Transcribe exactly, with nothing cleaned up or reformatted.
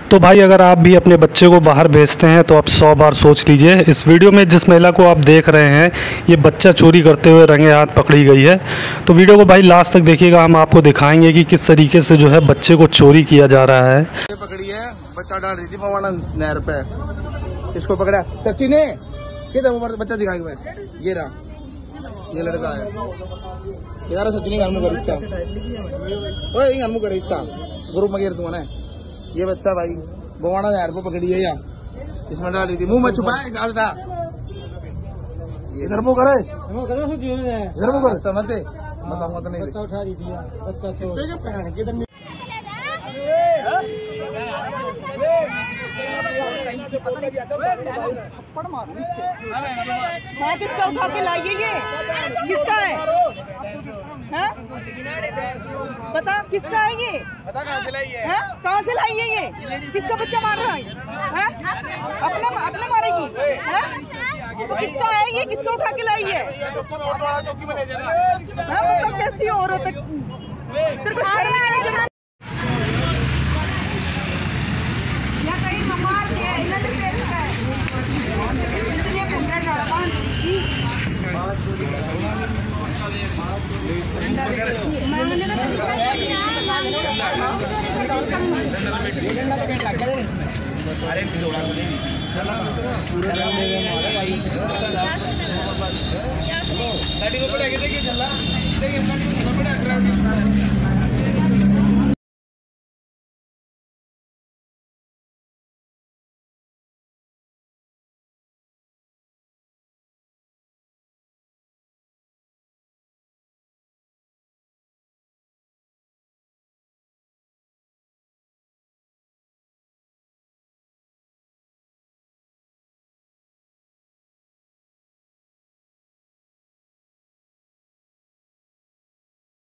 तो भाई अगर आप भी अपने बच्चे को बाहर भेजते हैं तो आप सौ बार सोच लीजिए। इस वीडियो में जिस महिला को आप देख रहे हैं ये बच्चा चोरी करते हुए रंगे हाथ पकड़ी गई है। तो वीडियो को भाई लास्ट तक देखिएगा, हम आपको दिखाएंगे कि किस तरीके से जो है बच्चे को चोरी किया जा रहा है। ये पकड़ी है, बच्चा डाल रही थी पवाना नहर पे, इसको पकड़ा सच्ची ने किधर बच्चा दिखाई मैं ये रहा, ये लड़का है यार सचिन घर में कर इसका ओए घर में कर इसका ग्रुप में गिर तू ना। ये बच्चा भाई बवाना नहर पे पकड़ी है, या इसमें डाल रही थी, मुंह में छुपाए गालटा इधर मुंह करे इधर मुंह कर समझते बताऊंगा तो नहीं। बच्चा उठा रही थी बच्चा चोर मैं किसका उठा के लाइए, ये किसका है, है? बता किसका है ये, बता कहाँ से लाई है, कहाँ से लाई है ये, किसका बच्चा मार रहा है, है? अपना अपने मारेगी है? तो किसका है ये, किसका उठा के लाई है, मतलब कैसी औरत है, तेरे को शर्म नहीं आएगी? अरे